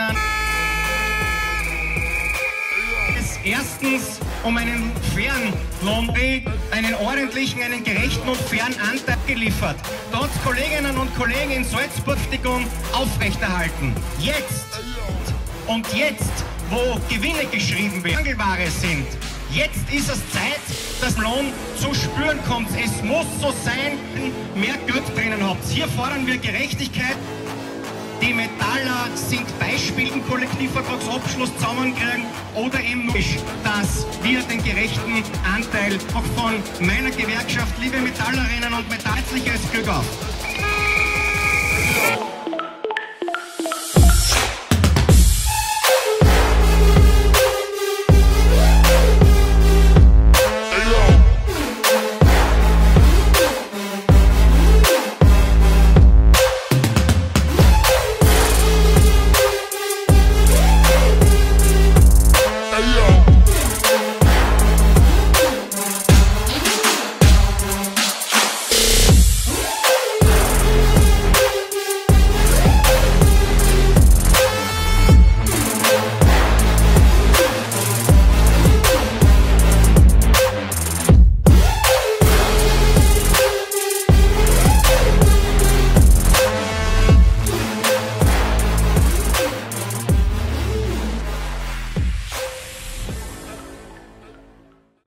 Kolleginnen. Erstens um einen fairen Lohn, einen ordentlichen, einen gerechten und fairen Anteil geliefert. Dort Kolleginnen und Kollegen in Salzburg aufrechterhalten. Jetzt und jetzt, wo Gewinne geschrieben werden, Mangelware sind, jetzt ist es Zeit, dass Lohn zu spüren kommt. Es muss so sein, mehr Geld drinnen habt. Hier fordern wir Gerechtigkeit. Die Metaller sind Beispiel im Kollektivvertragsabschluss zusammenkriegen oder eben nur, dass wir den gerechten Anteil auch von meiner Gewerkschaft, liebe Metallerinnen und Metall, herzliches Glück auf.